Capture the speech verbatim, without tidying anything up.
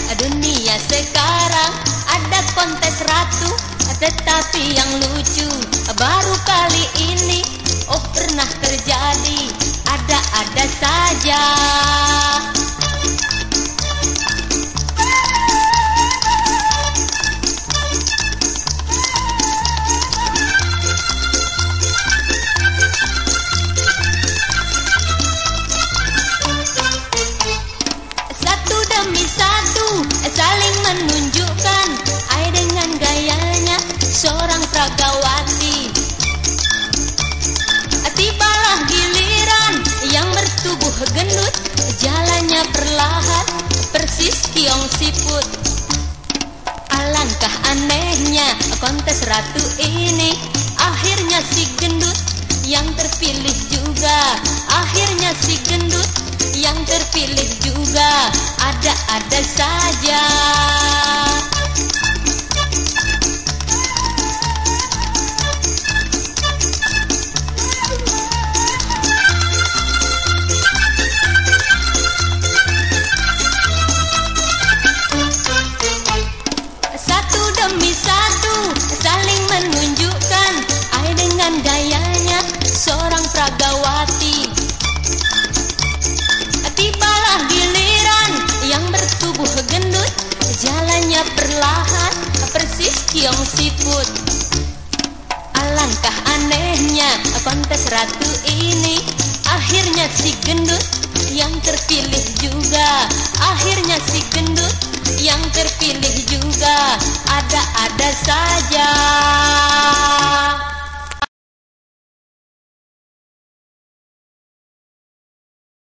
dunia sekarang ada kontes ratu, tetapi yang lucu baru kali ini oh pernah terjadi, ada-ada saja. Satu demi satu saling menunjukkan ai dengan gayanya seorang pragawati. Tibalah giliran yang bertubuh gendut, jalannya perlahan persis Kiong Siput. Alangkah anehnya kontes ratu ini, akhirnya si gendut yang terpilih juga, akhirnya si gendut yang terpilih juga, ada-ada saja. Satu demi satu saling menunjukkan ai dengan gayanya seorang pragawati. Tibalah giliran yang bertubuh gendut, jalannya perlahan persis Kiong Siput. Alangkah anehnya kontes ratu ini, akhirnya si gendut yang terpilih juga, akhirnya si gendut yang terpilih juga, ada-ada saja.